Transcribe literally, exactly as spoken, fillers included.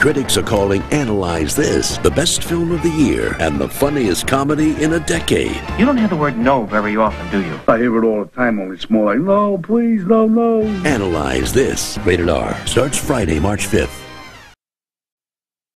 Critics are calling Analyze This the best film of the year and the funniest comedy in a decade. You don't hear the word no very often, do you? I hear it all the time, only it's more like, no, please, no, no. Analyze This. Rated R. Starts Friday, March fifth.